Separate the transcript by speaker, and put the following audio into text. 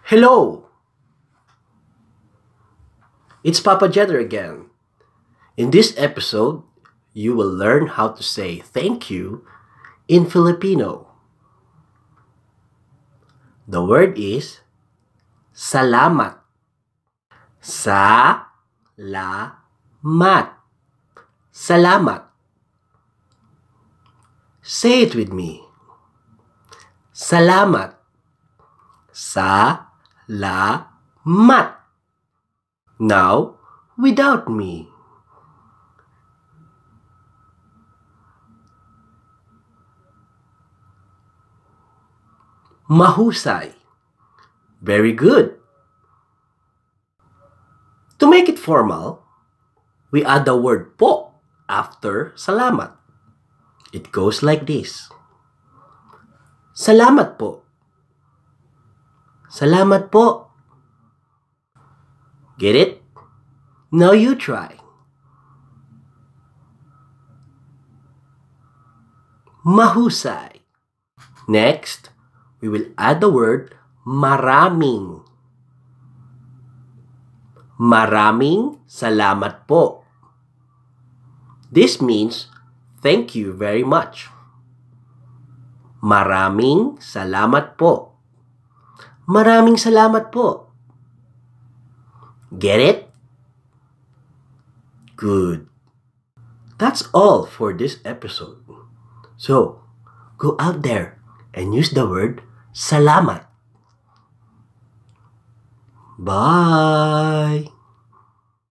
Speaker 1: Hello! It's Papa Jedder again. In this episode, you will learn how to say thank you in Filipino. The word is salamat. Sa-la-mat. Salamat. Say it with me. Salamat. Sa-la-mat. Now, without me. Mahusay. Very good. To make it formal, we add the word po after salamat. It goes like this. Salamat po. Salamat po. Get it? Now you try. Mahusay. Next, we will add the word maraming. Maraming salamat po. This means thank you very much. Maraming salamat po. Maraming salamat po. Get it? Good. That's all for this episode. So, go out there and use the word salamat. Bye!